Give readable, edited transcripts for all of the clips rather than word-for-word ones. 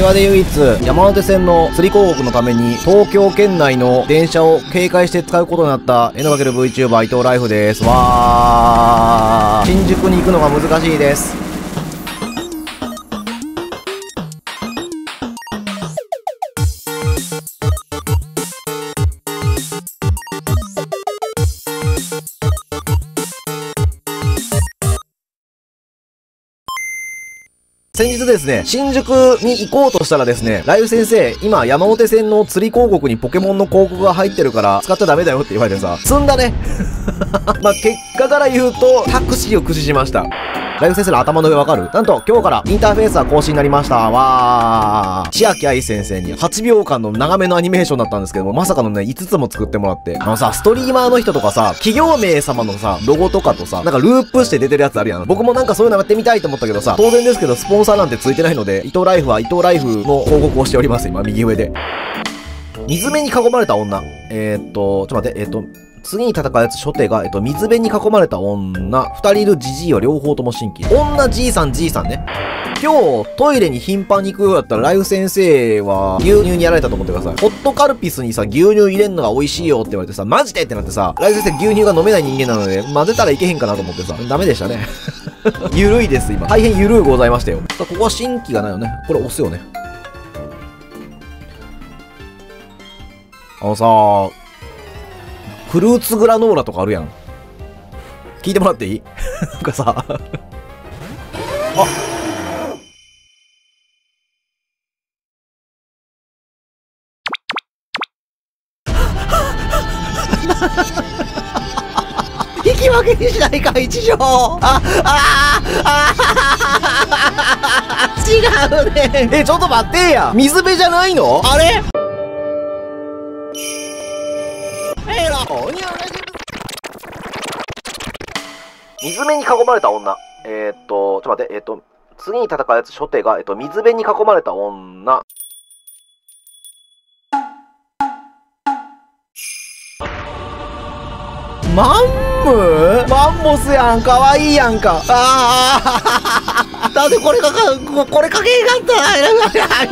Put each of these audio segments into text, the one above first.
島で唯一山手線の釣り広告のために東京圏内の電車を警戒して使うことになった絵のかける VTuber 伊藤ライフです。わー、新宿に行くのが難しいです。先日ですね、新宿に行こうとしたらですね、ライフ先生、今山手線の釣り広告にポケモンの広告が入ってるから使っちゃダメだよって言われてさ、積んだね。まあ、結果から言うと、タクシーを駆使しました。ライフ先生の頭の上わかる？なんと今日からインターフェースは更新になりました。わー。千秋愛先生に8秒間の長めのアニメーションだったんですけども、まさかのね、5つも作ってもらって。ストリーマーの人とかさ、企業名様のさ、ロゴとかとさ、なんかループして出てるやつあるやん。僕もなんかそういうのやってみたいと思ったけどさ、当然ですけどスポンサーなんてついてないので、伊藤ライフは伊藤ライフの広告をしております。今、右上で。水辺に囲まれた女。ちょっと待って、次に戦うやつ初手が、水辺に囲まれた女、二人いるジジイは両方とも新規。女じいさんね。今日、トイレに頻繁に行くようだったら、ライフ先生は、牛乳にやられたと思ってください。ホットカルピスにさ、牛乳入れんのが美味しいよって言われてさ、マジでってなってさ、ライフ先生牛乳が飲めない人間なので、混ぜたらいけへんかなと思ってさ、ダメでしたね。ゆるいです、今。大変ゆるうございましたよ。ここは新規がないよね。これ押すよね。フルーツグラノーラとかあるやん。聞いてもらっていい？なんかさ、引き分けにしないか、一条。違うね。ちょっと待ってや。水辺じゃないの？あれ？水辺に囲まれた女。ちょっと待って、次に戦うやつ初手が、水辺に囲まれた女。マンモスやん、かわいいやんか。なんでこれかけへんかった。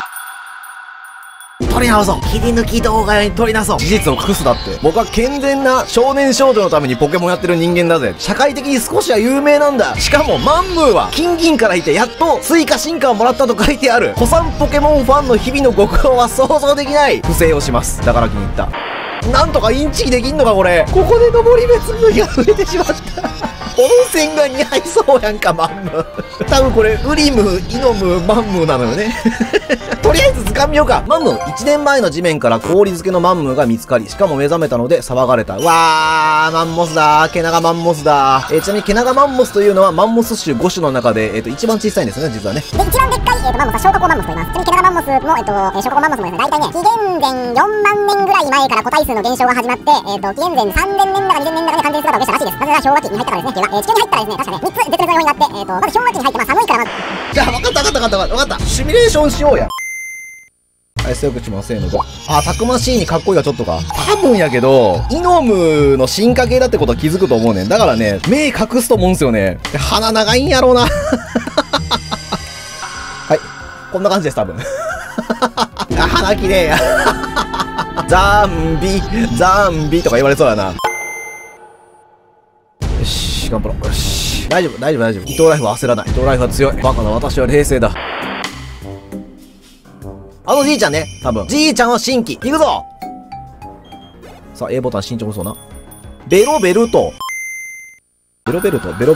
取り直そう。切り抜き動画に取り直そう。事実を隠すだって。僕は健全な少年少女のためにポケモンやってる人間だぜ。社会的に少しは有名なんだ。しかもマンムーは金銀からいてやっと追加進化をもらったと書いてある。古参ポケモンファンの日々のご苦労は想像できない。不正をします。だから気に入った。なんとかインチキできんのかこれ。ここで登別麦が増えてしまった。温泉が似合いそうやんか、マンムー。多分これ、ウリム、イノム、マンムーなのよね。とりあえず掴みようか。マンムー、1年前の地面から氷漬けのマンムーが見つかり、しかも目覚めたので騒がれた。わー、マンモスだー。ケナガマンモスだー。ちなみにケナガマンモスというのはマンモス種5種の中で、一番小さいんですよね、実はね。で、一番でっかい、マンモスは消化酵マンモスと言います。ちなみにケナガマンモスも、消化酵マンモスもですね、大体ね、紀元前4万年ぐらい前から個体数の減少が始まって、紀元前3000年だか2000年だかで完全姿を消したらしいです。なぜなら氷河期に入ったからですね。地球に入ったらですね、確かね、3つ絶滅の要因があって、まず氷河期に入って、寒いからまず。じゃあ、分かった。シミュレーションしようや。はい、強くしませんので。たくましいにかっこいいがちょっとか。多分やけど、イノムの進化系だってことは気づくと思うねん。だからね、目隠すと思うんすよね。鼻長いんやろうな。はい。こんな感じです、多分。鼻きれいや。ザンビとか言われそうやな。よし、頑張ろう。よし。大丈夫。伊藤ライフは焦らない。伊藤ライフは強い。バカな私は冷静だ。あのじいちゃんね、多分。じいちゃんは新規。行くぞ。さあ、A ボタン慎重にそうな。ベロベルト、ベルトルトフ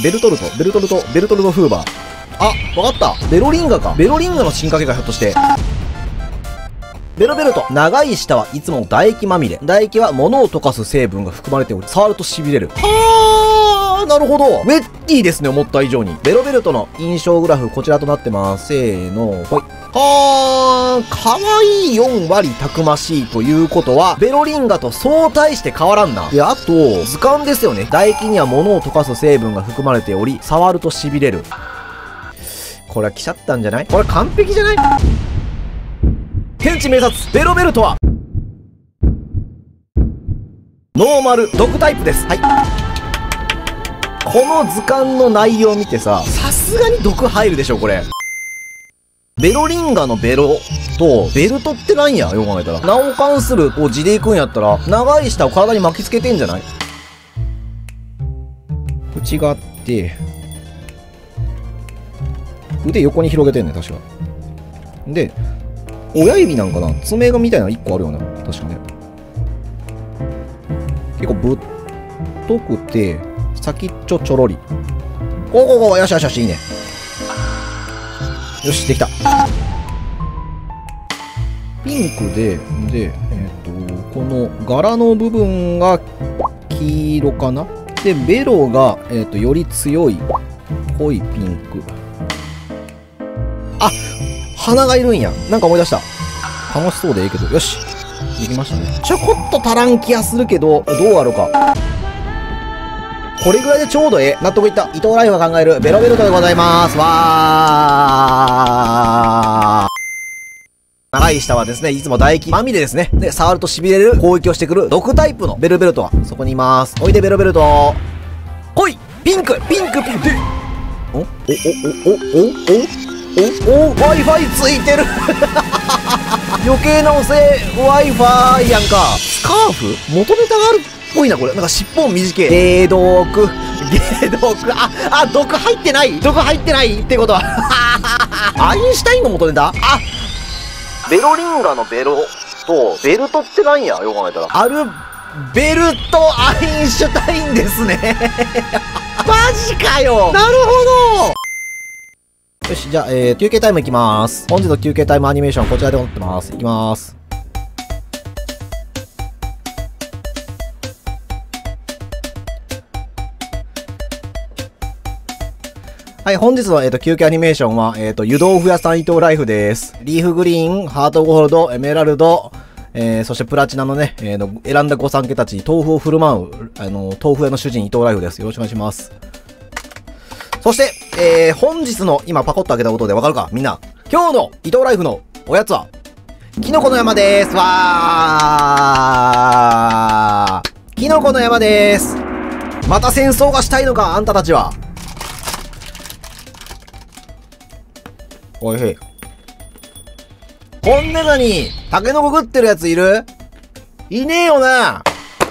ーバー。わかった。ベロリンガか。ベロリンガの進化系がひょっとして。ベロベルト。長い舌はいつも唾液まみれ。唾液は物を溶かす成分が含まれており、触ると痺れる。なるほど。ウェッティですね、思った以上に。ベロベルトの印象グラフ、こちらとなってます。せーの、ほい。かわいい4割たくましいということは、ベロリンガとそう大して変わらんな。で、あと、図鑑ですよね。唾液には物を溶かす成分が含まれており、触ると痺れる。これは来ちゃったんじゃない？これ完璧じゃない？天地明察、ベロベルトは、ノーマル、毒タイプです。はい。この図鑑の内容を見てさ、さすがに毒入るでしょ、これ。 ベロリンガのベロと、ベルトってなんやよく考えたら。名を関するを字でいくんやったら、長い舌を体に巻きつけてんじゃない？口があって、腕横に広げてんね、確か。で、親指なんかな、爪がみたいなの1個あるよね。確かね。結構ぶっとくて、先っちょちょろり。よしよしよし、いいね。よし、できた。ピンクで、この柄の部分が黄色かな。で、ベロが、より強い濃いピンク。あ、鼻がいるんや。なんか思い出した。楽しそうでいいけど。よし。できましたね。ちょこっと足らん気がするけど、どうあるか。これぐらいでちょうどええ。納得いった。伊藤ライフが考えるベロベルトでございます。わー。長い舌はですね、いつも唾液まみれですね。で、触ると痺れる攻撃をしてくる毒タイプのベルベルトは、そこにいます。おいでベロベルト。来いピンクピンクピンクWi-Fi ついてる余計なおせ Wi-Fi やんか。スカーフ元ネタがあるっぽいな、これ。なんか尻尾短い。解毒。毒入ってないってことは。アインシュタインの元ネタ？ベロリンガのベロと、ベルトってなんやよく考えたら。ベルトアインシュタインですね。マジかよ。なるほど。よし、じゃあ、休憩タイムいきまーす。本日の休憩タイムアニメーションこちらで持ってます。いきまーす。はい、本日の、休憩アニメーションは、湯豆腐屋さん伊藤ライフです。リーフグリーン、ハートゴールド、エメラルド、そしてプラチナのね、選んだ御三家たちに豆腐を振る舞う、豆腐屋の主人伊藤ライフです。よろしくお願いします。そして、本日の、今パコッと開けたことでわかるかみんな。今日の伊藤ライフのおやつは、キノコの山でーす。わー。キノコの山でーす。また戦争がしたいのかあんたたちは。おいへい。こん中に、タケノコ食ってるやついる？いねえよな。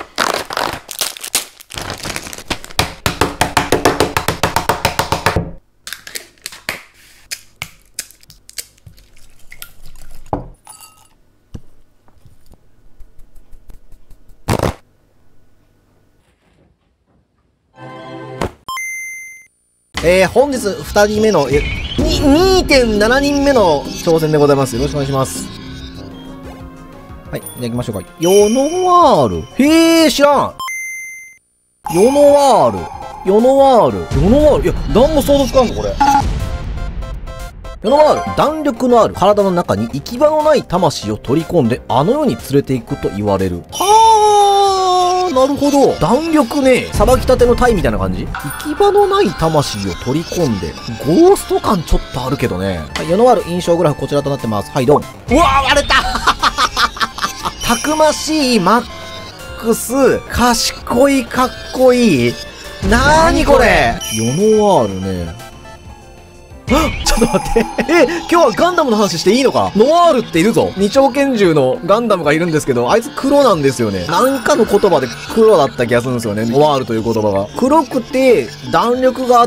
本日2人目の、2.7 人目の挑戦でございます。よろしくお願いします。はい、じゃあ行きましょうか。ヨノワール。へー、知らん。ヨノワール。いや、なんも想像つかんぞ、これ。ヨノワール。弾力のある体の中に行き場のない魂を取り込んで、あの世に連れて行くと言われる。なるほど。弾力ね。さばきたてのタイみたいな感じ？行き場のない魂を取り込んで、ゴースト感ちょっとあるけどね。はい、世のある印象グラフこちらとなってます。はい、ドン。うわー、割れたたくましいマックス、賢いかっこいい。なーにこれ。世のワールね。ちょっと待って。今日はガンダムの話していいのか？ノワールっているぞ。二丁拳銃のガンダムがいるんですけど、あいつ黒なんですよね。なんかの言葉で黒だった気がするんですよね。ノワールという言葉が。黒くて、弾力があって、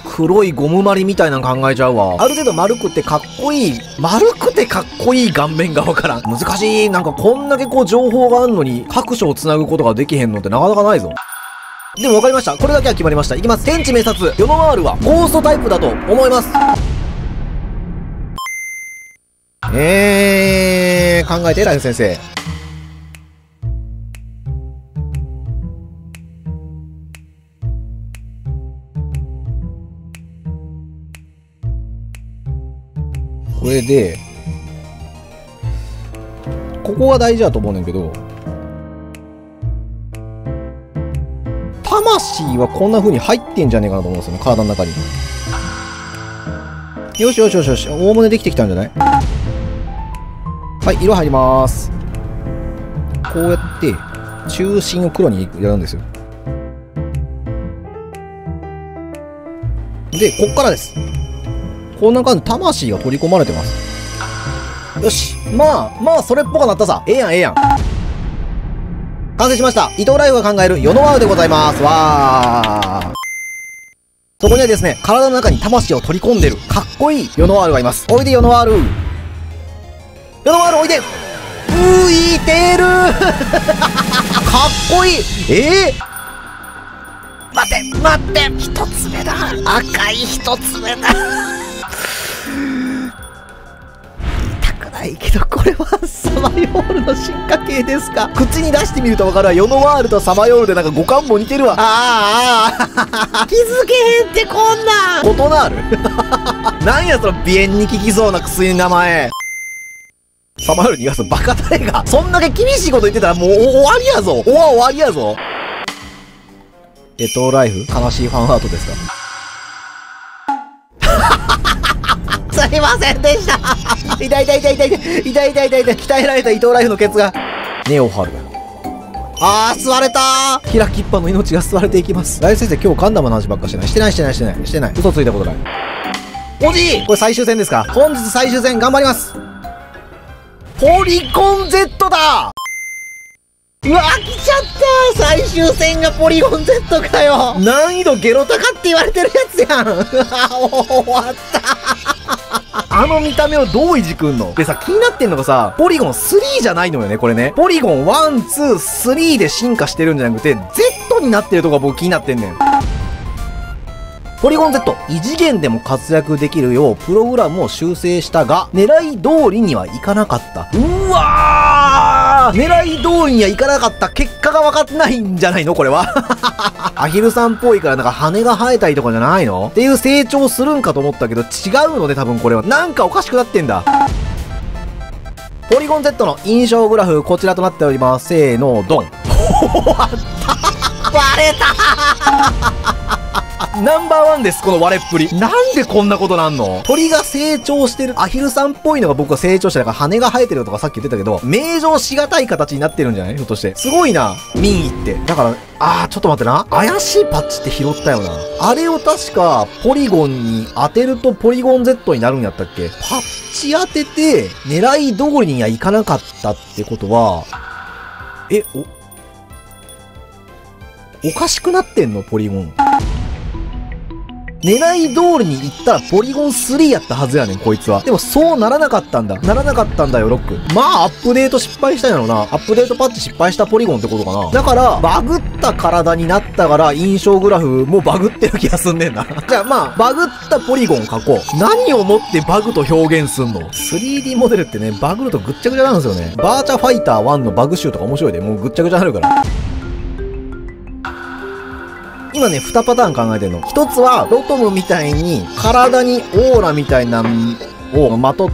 黒いゴムまりみたいなの考えちゃうわ。ある程度丸くてかっこいい顔面がわからん。難しい。なんかこんだけこう情報があんのに、各所を繋ぐことができへんのってなかなかないぞ。でも分かりました。これだけは決まりました。いきます。天地明察。ヨノワールはゴーストタイプだと思います。考えて、ライフ先生。これで、ここが大事だと思うねんけど、魂はこんな風に入ってんじゃねえかなと思うんですよね、体の中に。よしよしよしよし、おおむねできてきたんじゃない？はい、色入りまーす。こうやって、中心を黒にやるんですよ。で、こっからです。 こんな感じ、魂が取り込まれてます。よし。まあ、それっぽくなったさ。ええやん、ええやん。完成しました。伊藤ライフが考える世のワウでございます。わー。そこにはですね、体の中に魂を取り込んでる、かっこいい世のワールがいます。おいで、世のワール。世のワール、おいで。浮いてるかっこいい。待って、一つ目だ。赤い一つ目だ。痛くないけど、これはサマヨールの進化系ですか。口に出してみると分かるわ。世のワールとサマヨールでなんか五感も似てるわ。気づけへんってこんなん。異なるなんやその鼻炎に効きそうな薬の名前。サマヨール逃がすバカ誰が。そんだけ厳しいこと言ってたらもう終わりやぞ。終わりやぞ。ライフ悲しいファンアートですか。すいませんでした。痛い。鍛えられた伊藤ライフのケツが。ネオハル。吸われたー。キラキッパの命が吸われていきます。ライフ先生今日ガンダムの話ばっかしてない。してない。嘘ついたことない。おじいこれ最終戦ですか。本日最終戦頑張ります。ポリゴン Z だ。うわ来ちゃった最終戦がポリゴン Z かよ。難易度ゲロ高って言われてるやつやん。終わったあの見た目をどういじくんのでさ、気になってんのがさ、ポリゴン3じゃないのよね、これね。ポリゴン1、2、3で進化してるんじゃなくて、Z になってるとこが僕気になってんねん。ポリゴン Z、異次元でも活躍できるようプログラムを修正したが、狙い通りにはいかなかった。うわー狙い通りにはいかなかった。結果が分かってないんじゃないのこれは。アヒルさんっぽいからなんか羽が生えたりとかじゃないのっていう成長するんかと思ったけど、違うので多分これは。なんかおかしくなってんだ。ポリゴン Z の印象グラフ、こちらとなっております。せーの、ドン。終わった割れたナンバーワンです、この割れっぷり。なんでこんなことなんの。鳥が成長してる。アヒルさんっぽいのが僕は成長してるから羽が生えてるとかさっき言ってたけど、名状しがたい形になってるんじゃないひょっとして。すごいな、民意って。だから、ちょっと待ってな。怪しいパッチって拾ったよな。あれを確か、ポリゴンに当てるとポリゴン Z になるんやったっけ。パッチ当てて、狙い通りにはいかなかったってことは、おかしくなってんのポリゴン。狙い通りに行ったらポリゴン3やったはずやねん、こいつは。でもそうならなかったんだ。ならなかったんだよ、ロック。まあ、アップデート失敗したんやろな。アップデートパッチ失敗したポリゴンってことかな。だから、バグった体になったから、印象グラフもバグってる気がすんねんな。じゃあまあ、バグったポリゴン書こう。何をもってバグと表現すんの ?3D モデルってね、バグるとぐっちゃぐちゃなんですよね。バーチャファイター1のバグ集とか面白いで、もうぐっちゃぐちゃになるから。今ね、2パターン考えてんの。一つは、ロトムみたいに、体にオーラみたいなのをまとって、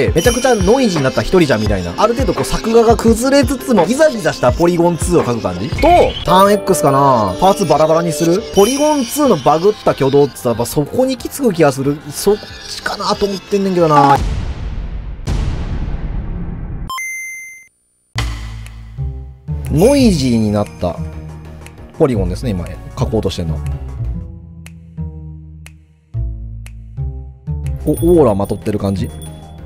めちゃくちゃノイジーになった一人じゃんみたいな。ある程度こう作画が崩れつつも、ギザギザしたポリゴン2を描く感じと、ターン X かなパーツバラバラにするポリゴン2のバグった挙動って言ったら、そこに行き着く気がする。そっちかなと思ってんねんけどな。ノイジーになったポリゴンですね、今。書こうとしてんの。オーラまとってる感じ。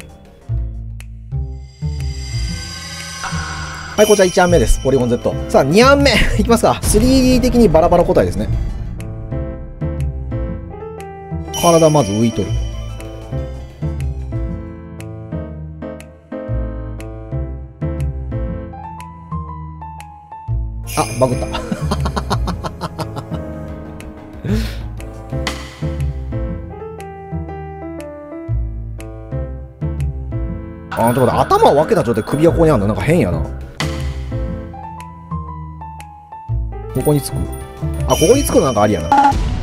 はい、こちら1案目です。ポリゴン Z。さあ、2案目いきますか。3D 的にバラバラ個体ですね。体まず浮いとる。バグった。ってことで頭を分けた状態で首がここにあるのなんか変やな。ここにつく。ここにつくのなんかありやな。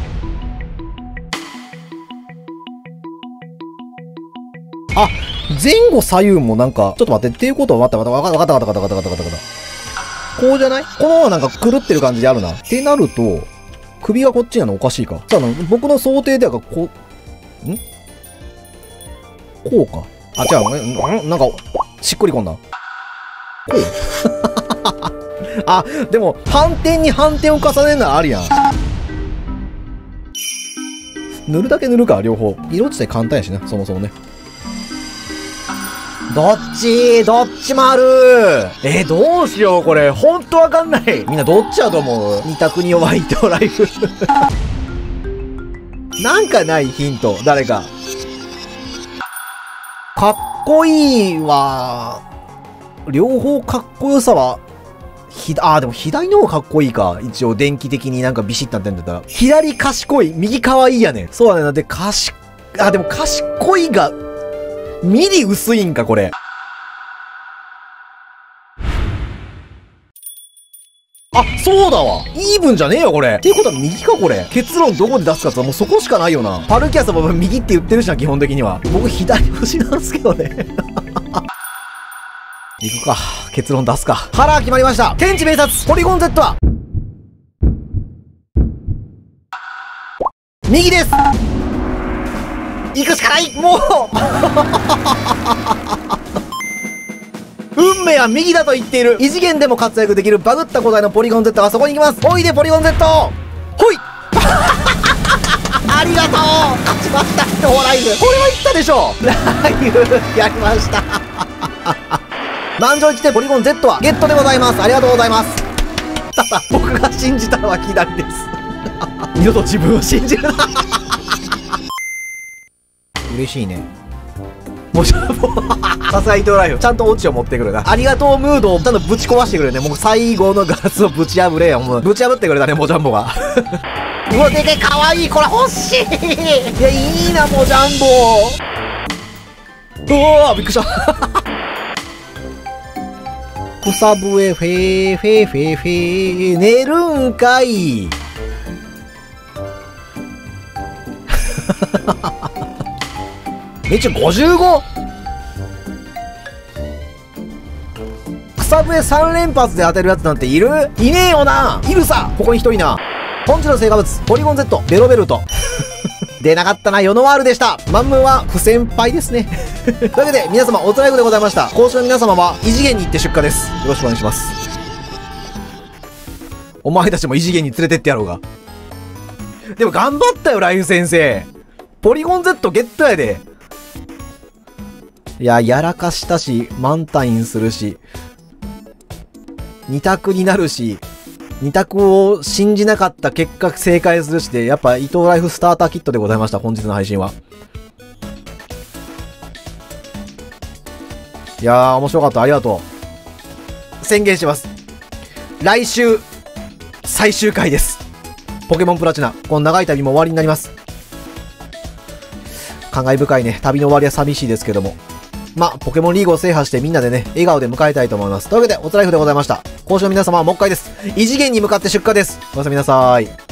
前後左右もなんか、ちょっと待って、っていうことはわかった。こうじゃない？このままなんか狂ってる感じであるな。ってなると、首がこっちなのおかしいか。さあ、僕の想定ではこうか。違う。なんか、しっくりこんな。こうでも、反転に反転を重ねるのはありやん。 塗るだけ塗るか、両方。色自体簡単やしな、そもそもね。どっちもある。どうしよう、これ。ほんとわかんない。みんなどっちだと思う？二択に弱い伊藤ライフ。なんかないヒント、誰か。かっこいいは、両方かっこよさは、でも左の方かっこいいか。一応電気的になんかビシッとなってんだったら。左賢い、右可愛いやねん。そうだね。だってでも賢いが、ミリ薄いんか、これ。あ、そうだわ。イーブンじゃねえよ、これ。っていうことは右か、これ。結論どこで出すかってもうそこしかないよな。パルキアスは右って言ってるしな、基本的には。僕左星なんすけどね。行くか。結論出すか。カラー決まりました。天地明察、ポリゴン Z は、右です。行くしかない。もう運命は右だと言っている。異次元でも活躍できるバグった古代のポリゴン Z がそこに行きます。おいでポリゴン Z。 ほいありがとう。勝ちました。伊藤ライブ。これは言ったでしょ。ライブやりました満場一致でポリゴン Z はゲットでございます。ありがとうございます。ただ僕が信じたのは左です二度と自分を信じるな嬉しいね。もうさすが伊藤ライフ。ちゃんとオチを持ってくるな。ありがとうムードをちゃんとぶち壊してくれるね。もう最後のガラスをぶち破れよ。もうぶち破ってくれたね、モジャンボが。うわ、でけえ、かわいい。これ欲しい。いや、いいな、モジャンボ。うわー、びっくりした。草笛フェーフェーフェーフェー、寝るんかい。命中 55？ 草笛3連発で当てるやつなんている？いねえよな。いるさ、ここに一人な。本日の成果物、ポリゴン Z、ベロベルト。出なかったな、ヨノワールでした。マンムーは不先輩ですね。というわけで、皆様おつらいでございました。講師の皆様は異次元に行って出荷です。よろしくお願いします。お前たちも異次元に連れてってやろうが。でも頑張ったよ、ライフ先生。ポリゴン Z ゲットやで。いや、やらかしたし、満タインするし、二択になるし、二択を信じなかった結果正解するしで、やっぱ伊藤ライフスターターキットでございました、本日の配信は。いやー、面白かった。ありがとう。宣言します。来週、最終回です。ポケモンプラチナ。この長い旅も終わりになります。感慨深いね。旅の終わりは寂しいですけども。まあ、ポケモンリーグを制覇してみんなでね、笑顔で迎えたいと思います。というわけで、おつらいふでございました。講師の皆様はもう一回です。異次元に向かって出荷です。おやすみなさーい。